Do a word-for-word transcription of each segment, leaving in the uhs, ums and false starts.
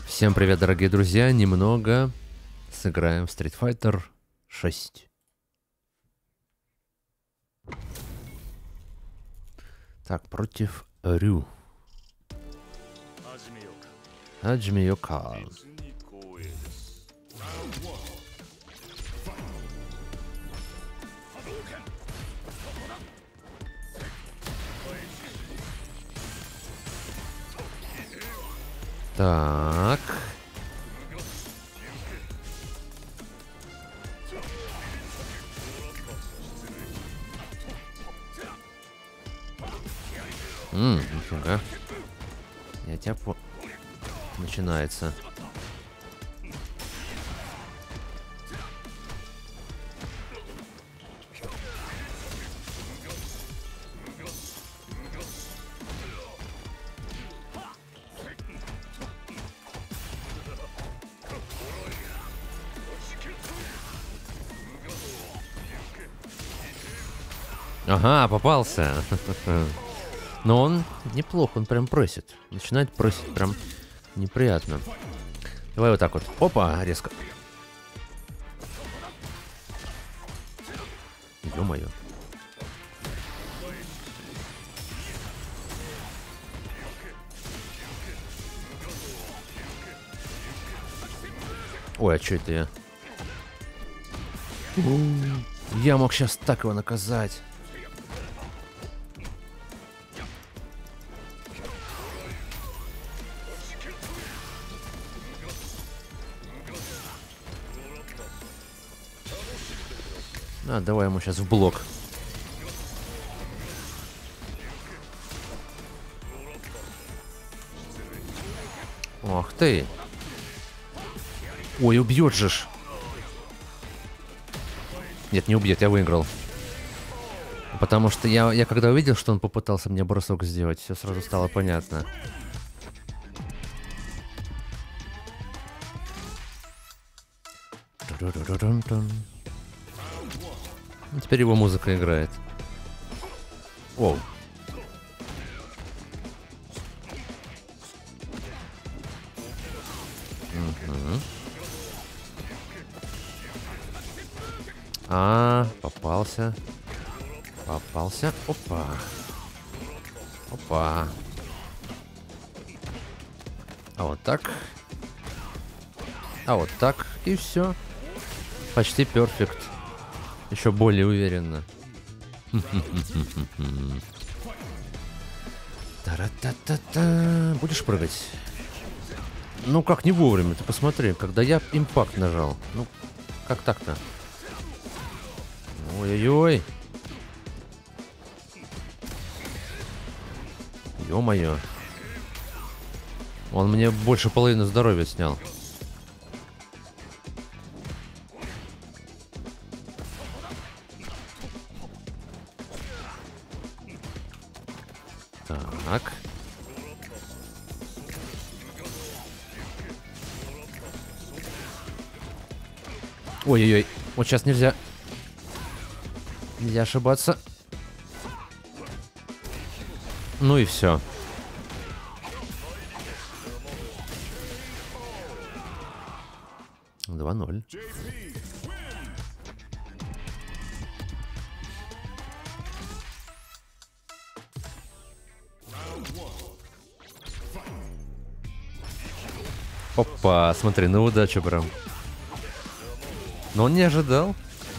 Всем привет, дорогие друзья! Немного сыграем в Street Fighter шесть. Так, против Рю. Хаджими Йока. Так. Ммм, нифига. Я тебя по... Начинается. Ага, попался. Но он неплохо, он прям просит. Начинает просить, прям неприятно. Давай вот так вот. Опа, резко. Ё-моё. Ой, а что это я? Я мог сейчас так его наказать. А, давай ему сейчас в блок. Ох ты. Ой, убьет же ж. Нет, не убьет, я выиграл. Потому что я, я когда увидел, что он попытался мне бросок сделать, все сразу стало понятно. Теперь его музыка играет. Оу. Угу. А, попался. Попался. Опа. Опа. А вот так. А вот так. И все. Почти перфект. Еще более уверенно. Та-ра-та-та-та. Будешь прыгать? Ну как не вовремя, ты посмотри, когда я импакт нажал. Ну, как так-то? Ой-ой-ой. Ё-моё. Он мне больше половины здоровья снял. Так. Ой-ой-ой. Вот сейчас нельзя. Нельзя ошибаться. Ну и все. два ноль. Опа, смотри, на удачу прям. Но он не ожидал.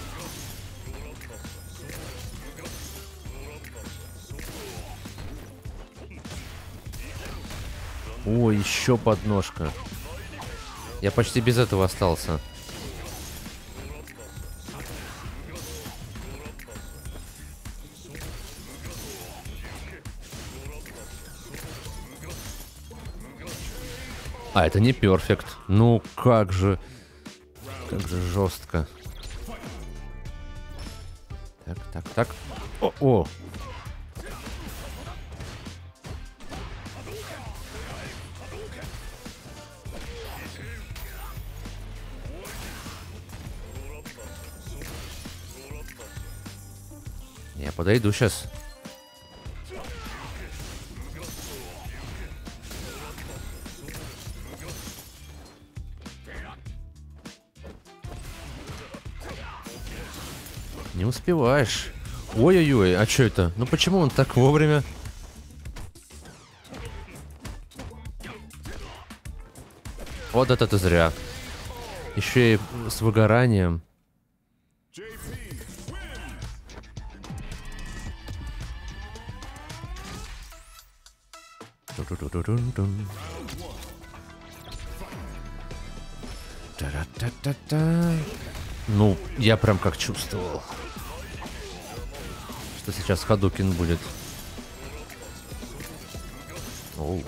Ой, еще подножка. Я почти без этого остался. А, это не перфект. Ну как же. Как же жестко. Так, так, так. О, о. Я подойду сейчас. Не успеваешь. Ой-ой-ой, а что это? Ну почему он так вовремя? Вот это ты зря. Еще и с выгоранием. Та-ра-та-та-та. Ну, я прям как чувствовал, что сейчас Хадокин будет. Оу.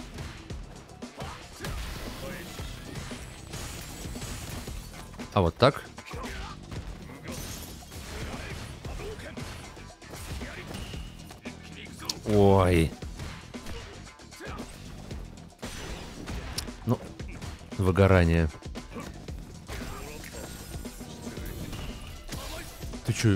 А вот так? Ой. Ну, выгорание. Ты чё?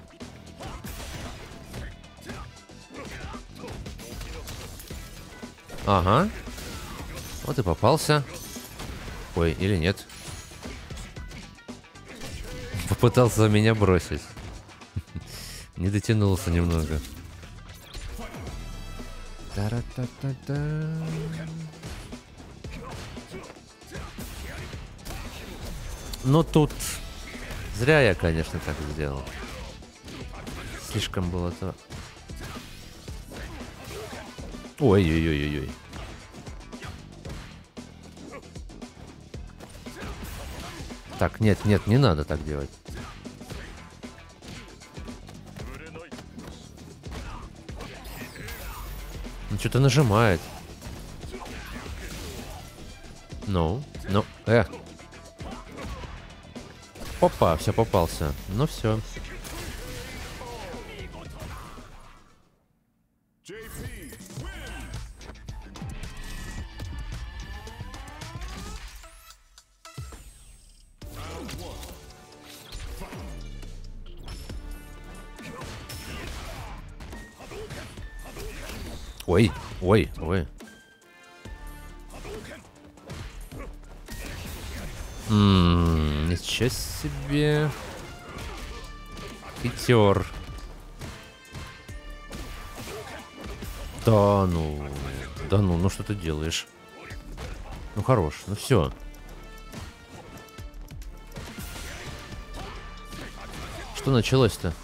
Ага. Вот и попался. Ой, или нет. Попытался меня бросить. Не дотянулся немного. Та-ра-та-та-та. Ну тут зря я, конечно, так сделал. Слишком было то. Ой-ой-ой-ой-ой. Так, нет, нет, не надо так делать. Он что-то нажимает. Ну, ну, эх. Опа, все, попался. Ну все. Ой, ой, ой. Ммм, ничего себе. Хитер. Да ну, да ну, ну что ты делаешь? Ну хорош, ну все. Что началось-то?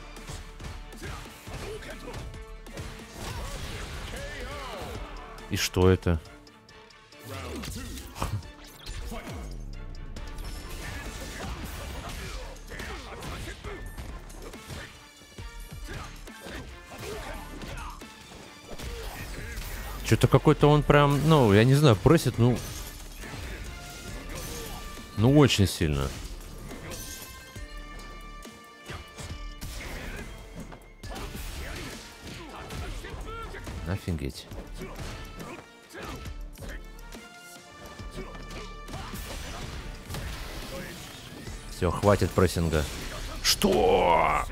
И что это? Что-то какой-то он прям, ну, я не знаю, просит, ну... Ну, очень сильно. Офигеть. Все, хватит прессинга. Что?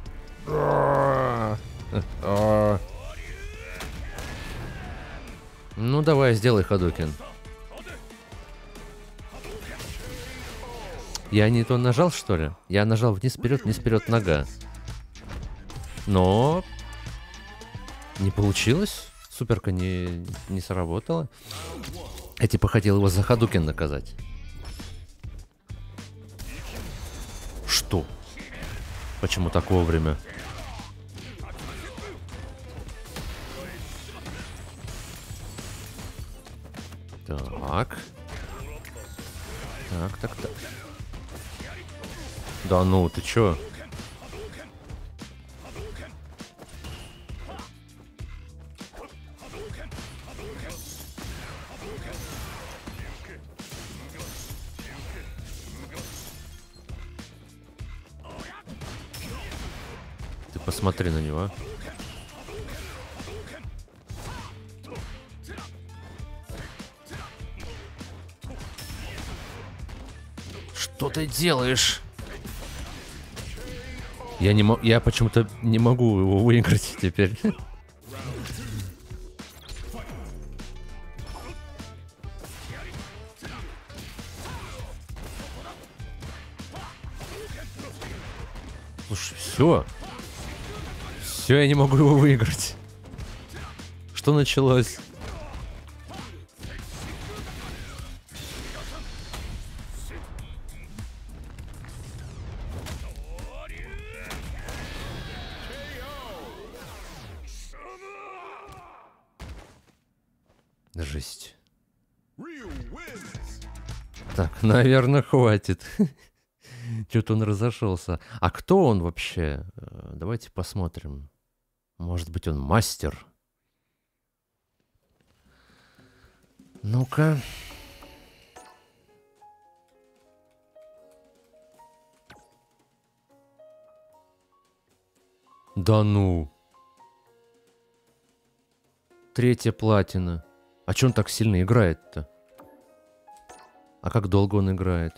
Ну давай, сделай, Хадокин. Я не то нажал, что ли? Я нажал вниз, вперед, вниз, вперед, нога. Но не получилось. Суперка не, не сработала. Я типа хотел его за Хадокин наказать. Что? Почему так вовремя? Так. Так, так, так. Да ну, ты чё? Ты посмотри на него. Что ты делаешь? Я не могу, я почему-то не могу его выиграть теперь. Слушай, все. Все, я не могу его выиграть. Что началось? Жесть. Так, наверное, хватит. Что-то он разошелся. А кто он вообще? Давайте посмотрим. Может быть, он мастер? Ну-ка. Да ну. Третья платина. А чё он так сильно играет-то? А как долго он играет?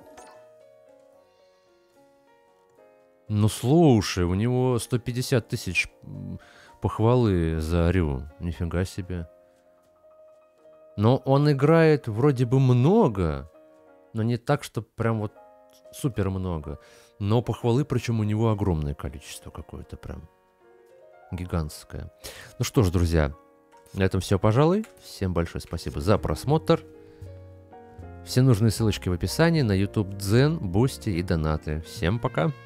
Ну слушай, у него сто пятьдесят тысяч похвалы за Рю. Нифига себе. Но он играет вроде бы много, но не так, что прям вот супер много. Но похвалы, причем у него огромное количество какое-то прям. Гигантское. Ну что ж, друзья, на этом все, пожалуй. Всем большое спасибо за просмотр. Все нужные ссылочки в описании на YouTube, Дзен, Бусти и донаты. Всем пока!